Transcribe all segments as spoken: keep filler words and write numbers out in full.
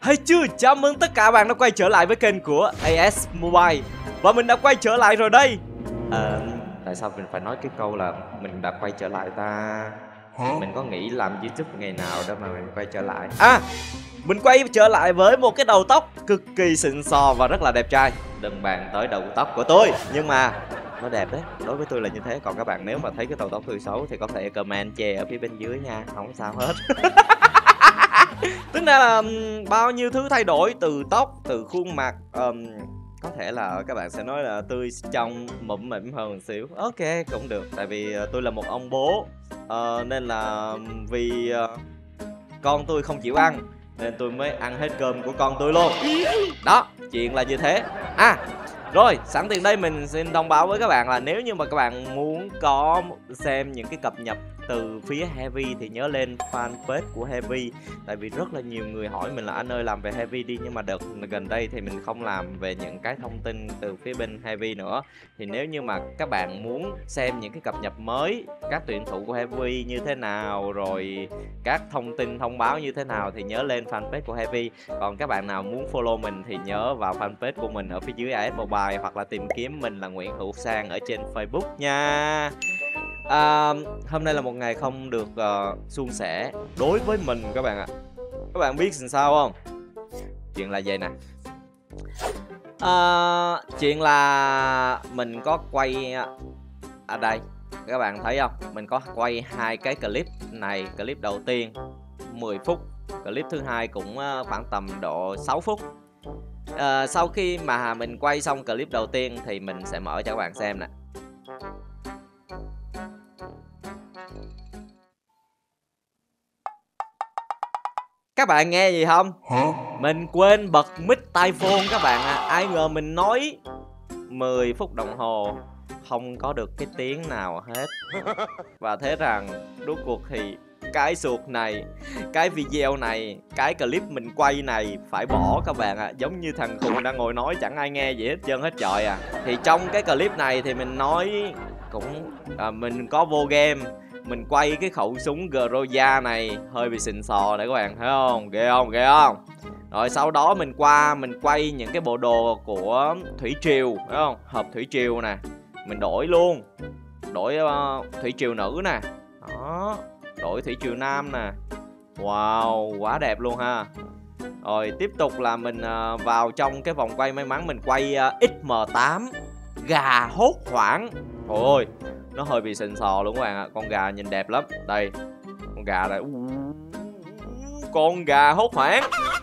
Hay chưa, chào mừng tất cả các bạn đã quay trở lại với kênh của a ét Mobile. Và mình đã quay trở lại rồi đây. À, tại sao mình phải nói cái câu là mình đã quay trở lại ta? Hả? Mình có nghĩ làm YouTube ngày nào đâu mà mình quay trở lại. À, mình quay trở lại với một cái đầu tóc cực kỳ xịn sò và rất là đẹp trai. Đừng bàn tới đầu tóc của tôi, nhưng mà nó đẹp đấy, đối với tôi là như thế. Còn các bạn nếu mà thấy cái đầu tóc tôi xấu thì có thể comment chê ở phía bên dưới nha, không sao hết. Tức là um, bao nhiêu thứ thay đổi từ tóc, từ khuôn mặt, um, có thể là các bạn sẽ nói là tươi trong mũm mĩm hơn một xíu. Ok, cũng được, tại vì uh, tôi là một ông bố, uh, nên là vì uh, con tôi không chịu ăn nên tôi mới ăn hết cơm của con tôi luôn. Đó, chuyện là như thế. À, rồi, sẵn tiện đây mình xin thông báo với các bạn là nếu như mà các bạn muốn có xem những cái cập nhật từ phía Heavy thì nhớ lên fanpage của Heavy. Tại vì rất là nhiều người hỏi mình là anh ơi làm về Heavy đi, nhưng mà đợt gần đây thì mình không làm về những cái thông tin từ phía bên Heavy nữa. Thì nếu như mà các bạn muốn xem những cái cập nhật mới, các tuyển thủ của Heavy như thế nào, rồi các thông tin thông báo như thế nào thì nhớ lên fanpage của Heavy. Còn các bạn nào muốn follow mình thì nhớ vào fanpage của mình ở phía dưới a ét Mobile, hoặc là tìm kiếm mình là Nguyễn Hữu Sang ở trên Facebook nha. À, hôm nay là một ngày không được uh, suôn sẻ đối với mình các bạn ạ. À. Các bạn biết sao không? Chuyện là vậy nè. À, chuyện là mình có quay ở đây, các bạn thấy không? Mình có quay hai cái clip này. Clip đầu tiên mười phút, clip thứ hai cũng khoảng tầm độ sáu phút. À, sau khi mà mình quay xong clip đầu tiên thì mình sẽ mở cho các bạn xem nè. Các bạn nghe gì không? Hả? Mình quên bật mic tai phone các bạn à. Ai ngờ mình nói mười phút đồng hồ không có được cái tiếng nào hết. Và thế rằng rốt cuộc thì cái suột này, cái video này, cái clip mình quay này phải bỏ các bạn ạ. À. Giống như thằng khùng đang ngồi nói chẳng ai nghe gì hết trơn hết trời à. Thì trong cái clip này thì mình nói cũng à, mình có vô game, mình quay cái khẩu súng Groza này hơi bị xịn sò này các bạn thấy không? Ghê không? Ghê không? Rồi sau đó mình qua mình quay những cái bộ đồ của Thủy Triều, thấy không? Hộp Thủy Triều nè, mình đổi luôn, đổi uh, Thủy Triều nữ nè, đó, đổi Thủy Triều nam nè. Wow, quá đẹp luôn ha. Rồi tiếp tục là mình uh, vào trong cái vòng quay may mắn, mình quay uh, ích em tám gà hốt hoảng. Ôi, nó hơi bị xịn sò luôn các bạn ạ. Con gà nhìn đẹp lắm. Đây, con gà này, con gà hốt hoảng.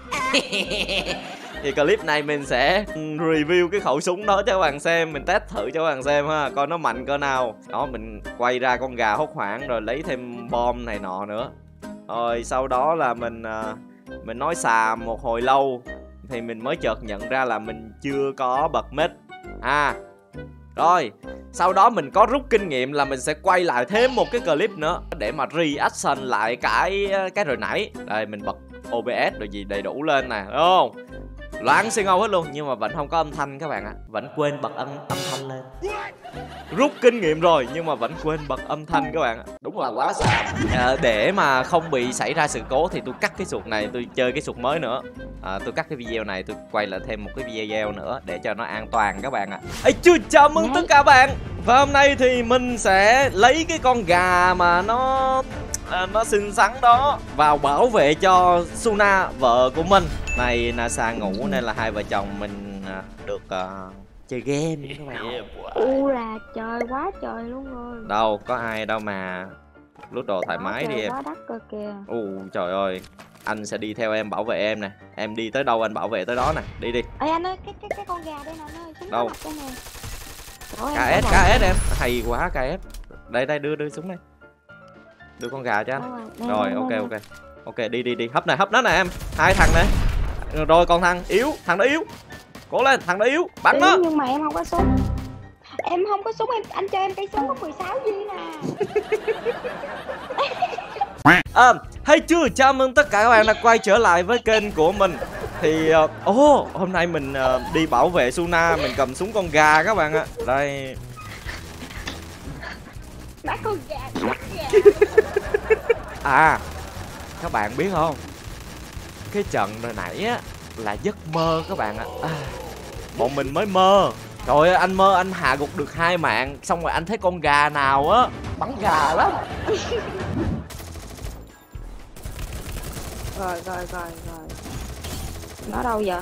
Thì clip này mình sẽ review cái khẩu súng đó cho các bạn xem, mình test thử cho các bạn xem ha, coi nó mạnh cỡ nào. Đó, mình quay ra con gà hốt hoảng rồi lấy thêm bom này nọ nữa. Rồi sau đó là mình mình nói xà một hồi lâu thì mình mới chợt nhận ra là mình chưa có bật mic. À, rồi sau đó mình có rút kinh nghiệm là mình sẽ quay lại thêm một cái clip nữa để mà reaction lại cái cái rồi nãy. Đây mình bật ô bê ét rồi gì đầy đủ lên nè, đúng không? Loãng xi ngâu hết luôn nhưng mà vẫn không có âm thanh các bạn ạ. À. Vẫn quên bật âm âm thanh lên. Rút kinh nghiệm rồi nhưng mà vẫn quên bật âm thanh các bạn ạ. À. Đúng là quá xàm. À, để mà không bị xảy ra sự cố thì tôi cắt cái suột này, tôi chơi cái suột mới nữa. À, tôi cắt cái video này, tôi quay lại thêm một cái video nữa để cho nó an toàn các bạn ạ. À. Ê, chưa chào mừng tất cả bạn. Và hôm nay thì mình sẽ lấy cái con gà mà nó à, nó xinh xắn đó vào bảo vệ cho Suna vợ của mình. Này Nasa ngủ nên là hai vợ chồng mình à, được uh, chơi game các bạn. U là trời quá trời luôn rồi. Đâu có ai đâu mà lút đồ thoải mái đi em. Quá đắt cơ kìa. U trời ơi, anh sẽ đi theo em bảo vệ em nè. Em đi tới đâu anh bảo vệ tới đó nè. Đi đi. Ê anh ơi, cái cái cái con gà đây nè anh ơi. Đâu? ca ét ca ét em. Hay quá ca ét. Đây đây đưa đưa xuống đây. Đưa con gà cho anh. Rồi, rồi ok ok. Ok đi đi đi, hấp này hấp nó nè em. Hai thằng nè. Rồi còn thằng yếu, thằng đó yếu. Cố lên, thằng đó yếu, bắn nó. Nhưng mà em không có súng. Em không có súng, em anh cho em cây súng có mười sáu viên nè. À, hay chưa, chào mừng tất cả các bạn đã quay trở lại với kênh của mình. Thì ồ uh, oh, hôm nay mình uh, đi bảo vệ Suna, mình cầm súng con gà các bạn ạ. Đây. Bắt con gà, bắt gà. À, các bạn biết không? cái trận hồi nãy á là giấc mơ các bạn ạ. À, bọn mình mới mơ. Trời ơi, anh mơ anh hạ gục được hai mạng, xong rồi anh thấy con gà nào á bắn gà lắm. Rồi rồi rồi rồi. Nó đâu vậy?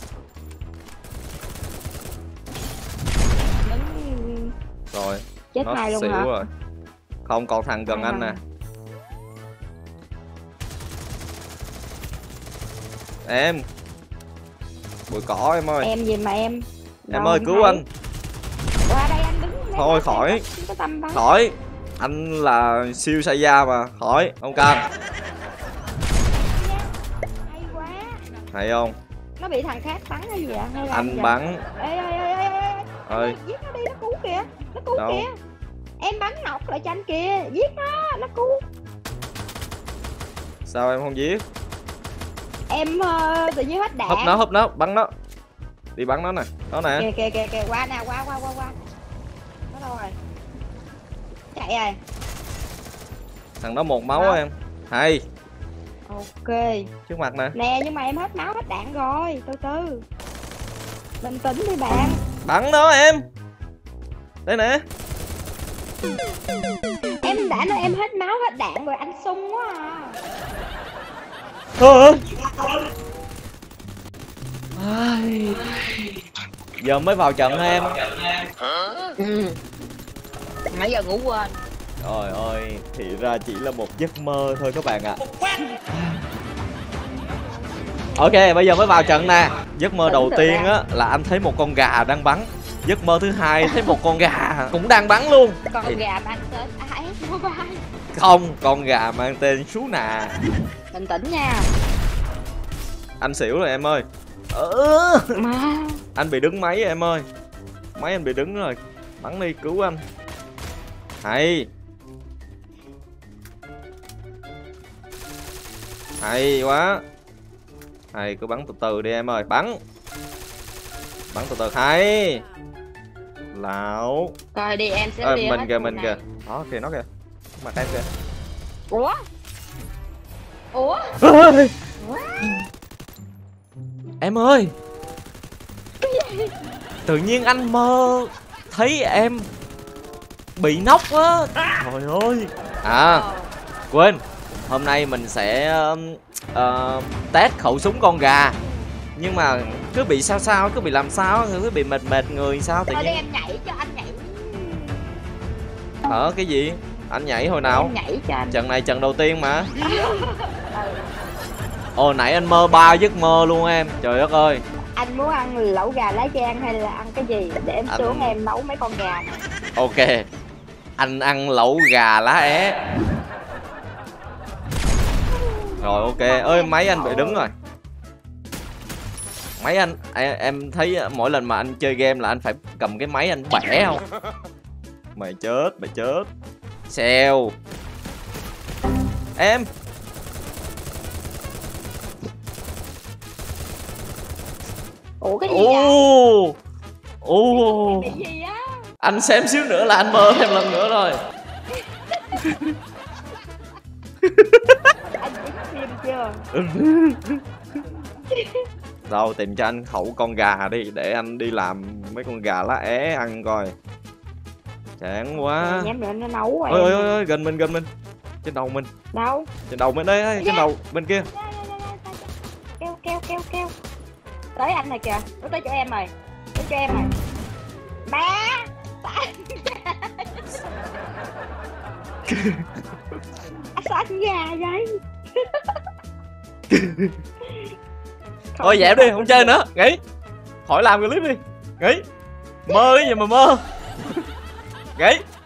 Đứng Rồi chết nó hai luôn xỉu hả? rồi. Không, còn thằng gần Hai anh nè. thằng. Em bụi cỏ em ơi. Em gì mà em? Em Rồi, ơi không cứu thấy. anh. Qua đây anh đứng. Thôi khỏi. Không có tâm bắn. Khỏi. Anh là siêu sai da mà. Khỏi, không cần. Hay quá. Hay không? Nó bị thằng khác bắn hay gì vậy? Hay là Anh gì? bắn. Ê ê ê ê ê. Ơi. Giết nó đi, nó cứu kìa. Nó cứu Đâu? kìa. Em bắn nọc lại cho anh kìa. Giết nó, nó cứu. Sao em không giết? Em uh, tự nhiên hết đạn. Húp nó, húp nó, bắn nó. Đi bắn nó nè. Nó nè. Kìa kìa kìa kìa, qua nè, qua qua qua qua. Nó đâu rồi? Chạy rồi. Thằng đó một máu Đâu? em. Hay. Ok. Trước mặt nè. Nè nhưng mà em hết máu hết đạn rồi. Từ từ. Bình tĩnh đi bạn. Bắn nó em. Đây nè. Em đã nói em hết máu hết đạn rồi, anh sung quá à. Thôi. Ai... Giờ mới vào trận hả em? Ừ. Nãy giờ ngủ quên. Trời ơi, thì ra chỉ là một giấc mơ thôi các bạn ạ. Ok, bây giờ mới vào trận nè. Giấc mơ đầu tiên á là anh thấy một con gà đang bắn. Giấc mơ thứ hai thấy một con gà cũng đang bắn luôn. Con thì... gà mang tên a ét Mobile. Không, con gà mang tên Sú Nà. Bình tĩnh nha. Anh xỉu rồi em ơi. Ừ. Mà Anh bị đứng máy em ơi. Máy anh bị đứng rồi. Bắn đi, cứu anh. Hay. Hay quá. Hay, cứ bắn từ từ đi em ơi. Bắn. Bắn từ từ. Hay. Lão. coi đi em sẽ Ê, đi mình kìa, mình kìa. Đó kìa, nó kìa. Mặt em kìa. Ủa? Ủa? Em ơi. Tự nhiên anh mơ thấy em bị nóc á. Trời ơi. À, quên. Hôm nay mình sẽ uh, test khẩu súng con gà. Nhưng mà cứ bị sao sao, cứ bị làm sao, cứ bị mệt mệt người sao tự Thôi nhiên. đi em nhảy cho anh nhảy. Hả, cái gì? Anh nhảy hồi nào? Em nhảy cho anh. Trận này trận đầu tiên mà. Ồ, nãy anh mơ ba giấc mơ luôn em. Trời đất ơi. Anh muốn ăn lẩu gà lá giang hay là ăn cái gì để em Anh... xuống em nấu mấy con gà này. Ok. Anh ăn lẩu gà lá é. Rồi ok. Ơi máy anh bị đứng rồi. Máy anh em, em thấy mỗi lần mà anh chơi game là anh phải cầm cái máy anh bẻ không? Mày chết, mày chết. Xèo. Em. Ủa cái gì vậy? Ồ. Ồ. Bị gì á? Anh xem xíu nữa là anh mơ thêm lần nữa rồi. Anh biết phim chưa? Đâu tìm cho anh khẩu con gà đi để anh đi làm mấy con gà lá é ăn coi. Chán quá. Nhắm nữa nó nấu rồi. Ôi ôi ôi, gần mình gần mình. Trên đầu mình. Đâu? Trên đầu mình đây, đây trên đầu bên kia. Kêu kêu kêu kêu. Tới anh này kìa, nó tới chỗ em rồi. Tới chỗ em rồi. Ba. Sao anh gà vậy? Thôi dẹp đi, không chơi nữa, nghỉ. Khỏi làm clip đi. Nghỉ. Mơ cái gì mà mơ. Nghỉ.